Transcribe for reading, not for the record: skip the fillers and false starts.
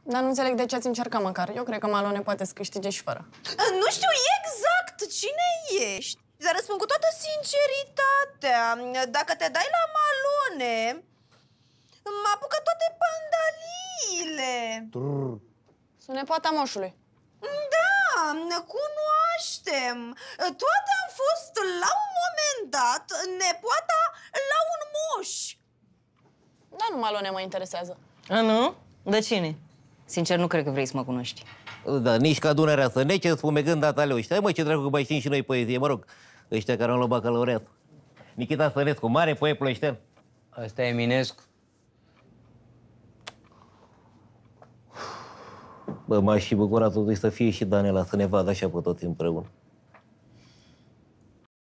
Dar nu înțeleg de ce ați încercat măcar. Eu cred că Malone poate să câștige și fără. Nu știu exact cine ești, dar răspund cu toată sinceritatea. Dacă te dai la Malone, mă apucă toate pandaliile. Sunt nepoata moșului. Da, ne cunoaștem. Toate am fost, la un moment dat, nepoata la un moș. Dar nu Malone mă interesează. A, nu? De cine? Sincer, nu cred că vrei să mă cunoști. Da, nici ca Dunărea să nece, spumegând dataleu. Stai mă, ce dracu că mai știm și noi poezie, mă rog, ăștia care au luat bacalaureat. Nichita Stănescu, mare poet ploieștean. Ăsta e Eminescu. Bă, m-aș și bucura totuși să fie și Danela, să ne vadă așa pe toți împreună.